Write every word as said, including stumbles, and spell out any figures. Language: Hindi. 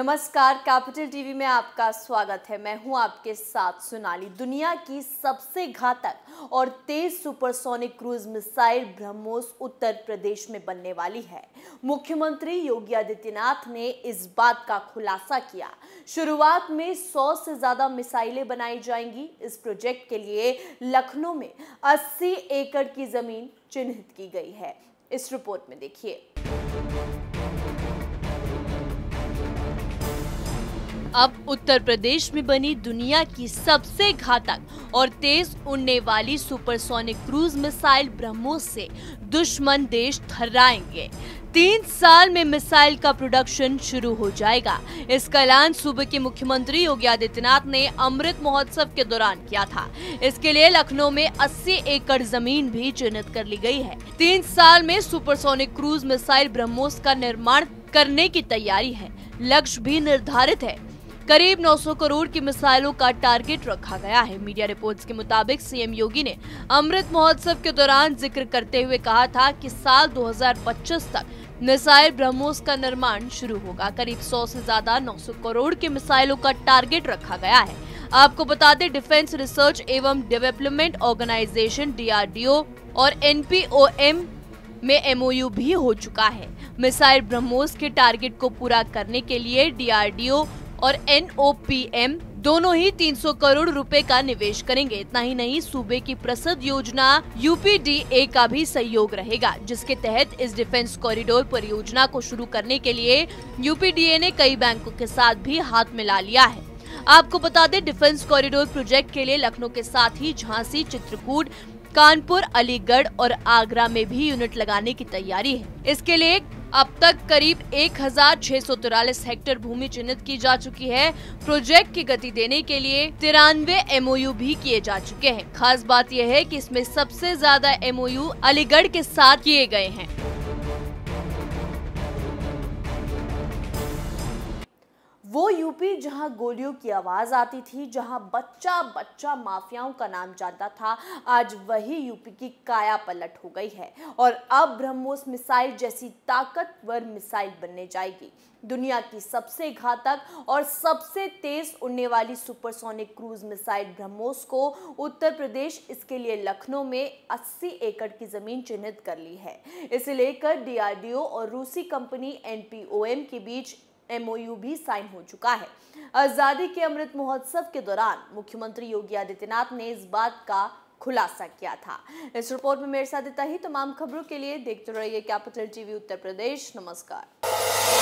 नमस्कार, कैपिटल टीवी में आपका स्वागत है। मैं हूं आपके साथ सोनाली। दुनिया की सबसे घातक और तेज supersonic cruise missile BrahMos Uttar Pradesh में बनने वाली है। मुख्यमंत्री योगी आदित्यनाथ ने इस बात का खुलासा किया। शुरुआत में सौ से ज्यादा मिसाइलें बनाई जाएंगी। इस प्रोजेक्ट के लिए लखनऊ में अस्सी एकड़ की जमीन चिन्हित की गई है। इस रिपोर्ट में देखिए। अब उत्तर प्रदेश में बनी दुनिया की सबसे घातक और तेज उड़ने वाली सुपरसोनिक क्रूज मिसाइल ब्रह्मोस से दुश्मन देश थर्राएंगे। तीन साल में मिसाइल का प्रोडक्शन शुरू हो जाएगा। इसका ऐलान सूबे के मुख्यमंत्री योगी आदित्यनाथ ने अमृत महोत्सव के दौरान किया था। इसके लिए लखनऊ में अस्सी एकड़ जमीन भी चिन्हित कर ली गई है। तीन साल में सुपरसोनिक क्रूज मिसाइल ब्रह्मोस का निर्माण करने की तैयारी है। लक्ष्य भी निर्धारित है। करीब नौ सौ करोड़ की मिसाइलों का टारगेट रखा गया है। मीडिया रिपोर्ट्स के मुताबिक सीएम योगी ने अमृत महोत्सव के दौरान जिक्र करते हुए कहा था कि साल दो हज़ार पच्चीस तक मिसाइल ब्रह्मोस का निर्माण शुरू होगा। करीब सौ से ज्यादा नौ सौ करोड़ की मिसाइलों का टारगेट रखा गया है। आपको बता दें, डिफेंस रिसर्च एवं development organisation D R D O और एन पी ओ एम में एम ओ यू भी हो चुका है। मिसाइल ब्रह्मोस के टारगेट को पूरा करने के लिए डी आर डी ओ और एन ओ पी एम दोनों ही तीन सौ करोड़ रुपए का निवेश करेंगे। इतना ही नहीं, सूबे की प्रसिद्ध योजना यू पी डी ए का भी सहयोग रहेगा, जिसके तहत इस डिफेंस कॉरिडोर परियोजना को शुरू करने के लिए यू पी डी ए ने कई बैंकों के साथ भी हाथ मिला लिया है। आपको बता दें, डिफेंस कॉरिडोर प्रोजेक्ट के लिए लखनऊ के साथ ही झांसी, चित्रकूट, कानपुर, अलीगढ़ और आगरा में भी यूनिट लगाने की तैयारी है। इसके लिए अब तक करीब एक हजार छह सौ तिरालीस हेक्टेयर भूमि चिन्हित की जा चुकी है। प्रोजेक्ट की गति देने के लिए तिरानवे एम ओ यू भी किए जा चुके हैं। खास बात यह है कि इसमें सबसे ज्यादा एम ओ यू अलीगढ़ के साथ किए गए हैं। वो यूपी जहां गोलियों की आवाज आती थी, जहां बच्चा बच्चा माफियाओं का नाम जानता था, आज वही यूपी की काया पलट हो गई है और अब ब्रह्मोस मिसाइल जैसी ताकतवर मिसाइल बनने जाएगी। दुनिया की सबसे घातक और सबसे तेज उड़ने वाली सुपरसोनिक क्रूज मिसाइल ब्रह्मोस को उत्तर प्रदेश इसके लिए लखनऊ में अस्सी एकड़ की जमीन चिन्हित कर ली है। इसे लेकर डी आर डी ओ और रूसी company N P O M के बीच एम ओ यू भी साइन हो चुका है। आजादी के अमृत महोत्सव के दौरान मुख्यमंत्री योगी आदित्यनाथ ने इस बात का खुलासा किया था। इस रिपोर्ट में मेरे साथ इतना ही। तमाम खबरों के लिए देखते रहिए कैपिटल टीवी उत्तर प्रदेश। नमस्कार।